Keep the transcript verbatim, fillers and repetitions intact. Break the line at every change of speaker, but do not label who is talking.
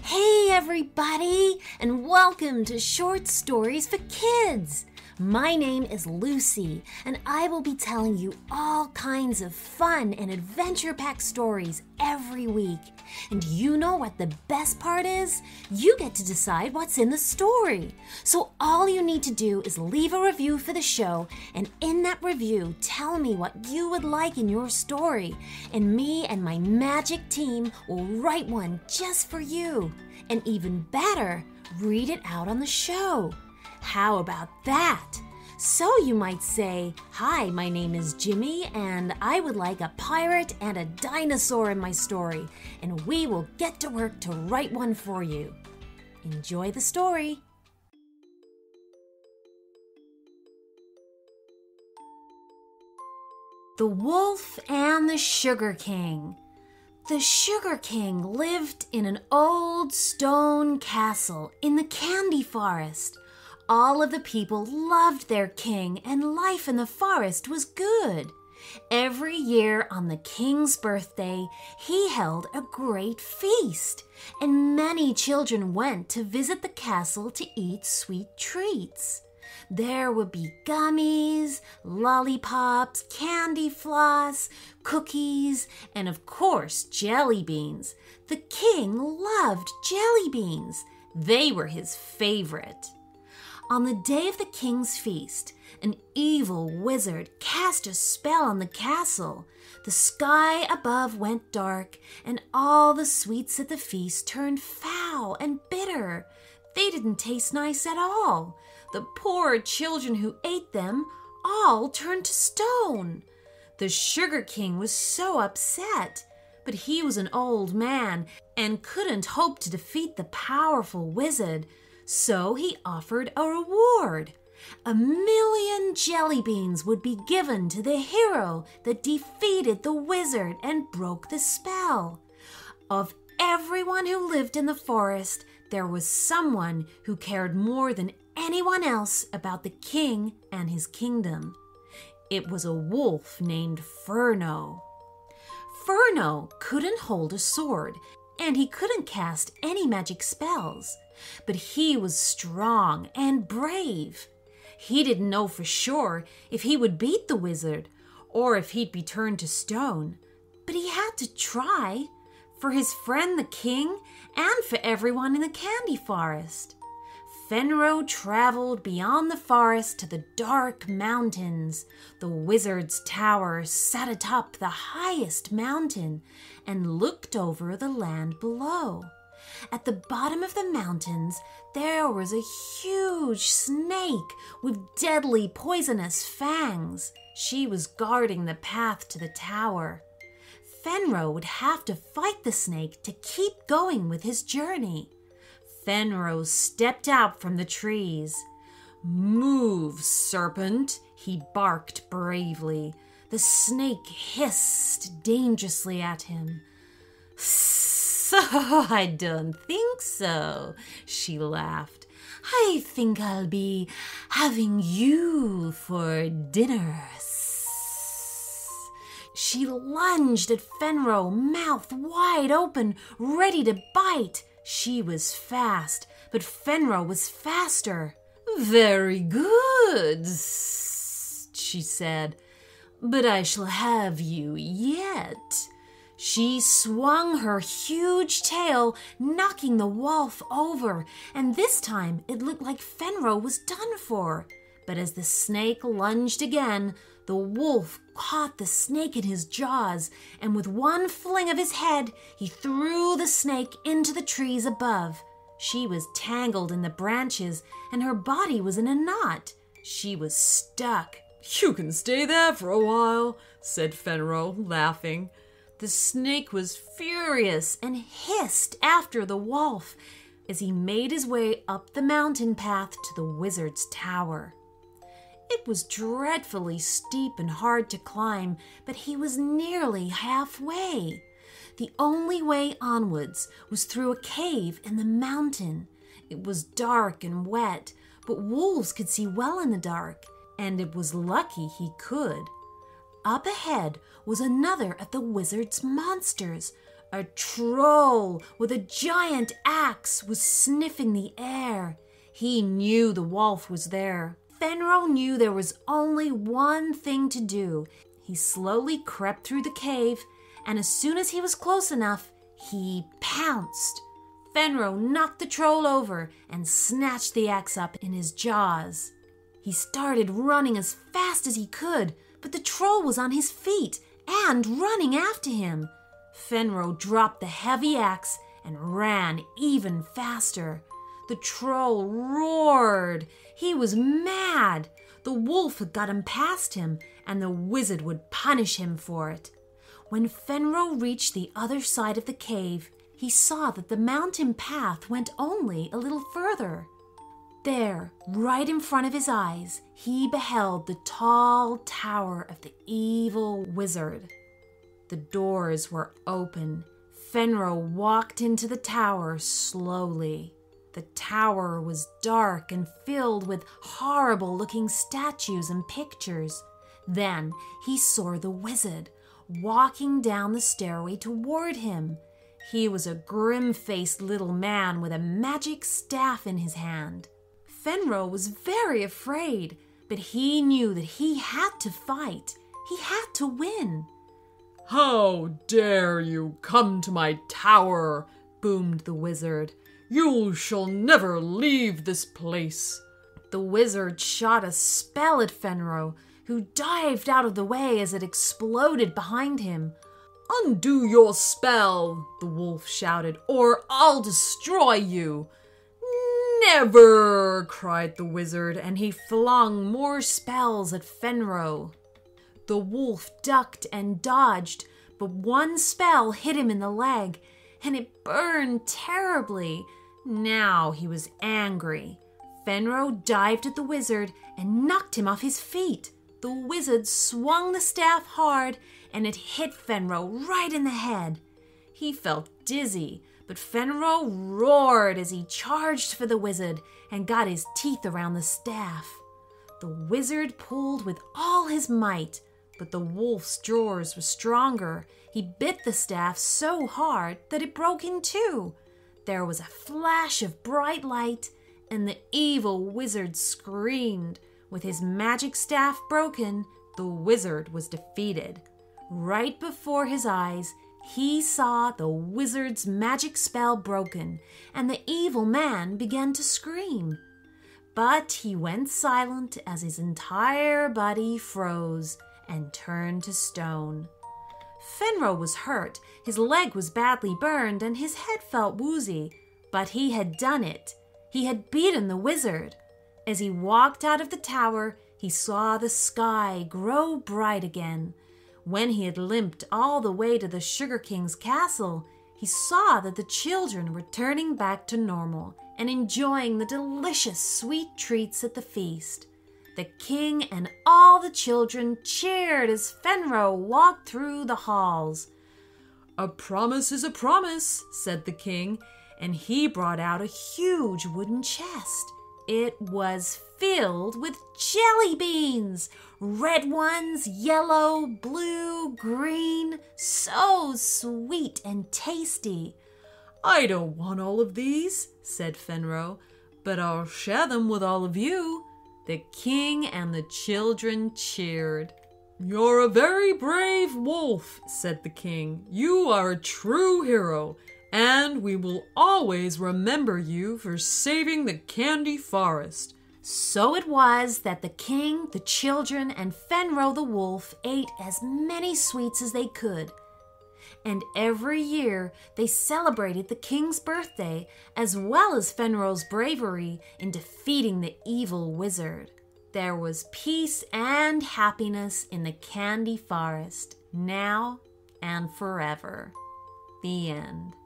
Hey everybody, and welcome to Short Stories for Kids. My name is Lucy, and I will be telling you all kinds of fun and adventure-packed stories every week. And you know what the best part is? You get to decide what's in the story. So all you need to do is leave a review for the show, and in that review, tell me what you would like in your story. And me and my magic team will write one just for you. And even better, read it out on the show. How about that? So you might say, "Hi, my name is Jimmy, and I would like a pirate and a dinosaur in my story," and we will get to work to write one for you. Enjoy the story. The Wolf and the Sugar King. The Sugar King lived in an old stone castle in the candy forest. All of the people loved their king, and life in the forest was good. Every year on the king's birthday, he held a great feast, and many children went to visit the castle to eat sweet treats. There would be gummies, lollipops, candy floss, cookies, and of course, jelly beans. The king loved jelly beans. They were his favorite. On the day of the king's feast, an evil wizard cast a spell on the castle. The sky above went dark, and all the sweets at the feast turned foul and bitter. They didn't taste nice at all. The poor children who ate them all turned to stone. The Sugar King was so upset, but he was an old man and couldn't hope to defeat the powerful wizard. So he offered a reward. A million jelly beans would be given to the hero that defeated the wizard and broke the spell. Of everyone who lived in the forest, there was someone who cared more than anyone else about the king and his kingdom. It was a wolf named Furno. Furno couldn't hold a sword, and he couldn't cast any magic spells. But he was strong and brave. He didn't know for sure if he would beat the wizard or if he'd be turned to stone. But he had to try, for his friend the king and for everyone in the candy forest. Fenro traveled beyond the forest to the dark mountains. The wizard's tower sat atop the highest mountain and looked over the land below. At the bottom of the mountains, there was a huge snake with deadly poisonous fangs. She was guarding the path to the tower. Fenro would have to fight the snake to keep going with his journey. Fenro stepped out from the trees. "Move, serpent," he barked bravely. The snake hissed dangerously at him. "So I don't think so," she laughed. "I think I'll be having you for dinner." She lunged at Fenro, mouth wide open, ready to bite. She was fast, but Fenro was faster. "Very good," she said, "but I shall have you yet." She swung her huge tail, knocking the wolf over, and this time it looked like Fenro was done for. But as the snake lunged again, the wolf caught the snake in his jaws, and with one fling of his head, he threw the snake into the trees above. She was tangled in the branches, and her body was in a knot. She was stuck. "You can stay there for a while," said Fenro, laughing. The snake was furious and hissed after the wolf as he made his way up the mountain path to the wizard's tower. It was dreadfully steep and hard to climb, but he was nearly halfway. The only way onwards was through a cave in the mountain. It was dark and wet, but wolves could see well in the dark, and it was lucky he could. Up ahead was another of the wizard's monsters, A troll with a giant axe was sniffing the air. He knew the wolf was there. Fenrir knew there was only one thing to do. He slowly crept through the cave, and as soon as he was close enough, he pounced. Fenrir knocked the troll over and snatched the axe up in his jaws. He started running as fast as he could, but the troll was on his feet and running after him. Fenrir dropped the heavy axe and ran even faster. The troll roared. He was mad. The wolf had got him past him, and the wizard would punish him for it. When Fenrir reached the other side of the cave, he saw that the mountain path went only a little further. There, right in front of his eyes, he beheld the tall tower of the evil wizard. The doors were open. Fenrir walked into the tower slowly. The tower was dark and filled with horrible-looking statues and pictures. Then he saw the wizard walking down the stairway toward him. He was a grim-faced little man with a magic staff in his hand. Fenrir was very afraid, but he knew that he had to fight. He had to win.
"How dare you come to my tower?" boomed the wizard. "You shall never leave this place."
The wizard shot a spell at Fenrir, who dived out of the way as it exploded behind him.
"Undo your spell," the wolf shouted, "or I'll destroy you."
"Never!" cried the wizard, and he flung more spells at Fenrir. The wolf ducked and dodged, but one spell hit him in the leg, and it burned terribly. Now he was angry. Fenrir dived at the wizard and knocked him off his feet. The wizard swung the staff hard, and it hit Fenrir right in the head. He felt dizzy, but Fenrir roared as he charged for the wizard and got his teeth around the staff. The wizard pulled with all his might, but the wolf's jaws were stronger. He bit the staff so hard that it broke in two. There was a flash of bright light, and the evil wizard screamed. With his magic staff broken, the wizard was defeated. Right before his eyes, he saw the wizard's magic spell broken, and the evil man began to scream. But he went silent as his entire body froze and turned to stone. Fenrir was hurt. His leg was badly burned, and his head felt woozy. But he had done it. He had beaten the wizard. As he walked out of the tower, he saw the sky grow bright again. When he had limped all the way to the Sugar King's castle, he saw that the children were turning back to normal and enjoying the delicious sweet treats at the feast. The king and all the children cheered as Fenrir walked through the halls.
"A promise is a promise," said the king, and he brought out a huge wooden chest.
It was filled with jelly beans, red ones, yellow, blue, green, so sweet and tasty.
"I don't want all of these," said Fenrir, "but I'll share them with all of you." The king and the children cheered. "You're a very brave wolf," said the king. "You are a true hero, and we will always remember you for saving the Candy Forest."
So it was that the king, the children, and Fenrir the wolf ate as many sweets as they could. And every year they celebrated the king's birthday as well as Fenrir's bravery in defeating the evil wizard. There was peace and happiness in the Candy Forest, now and forever. The end.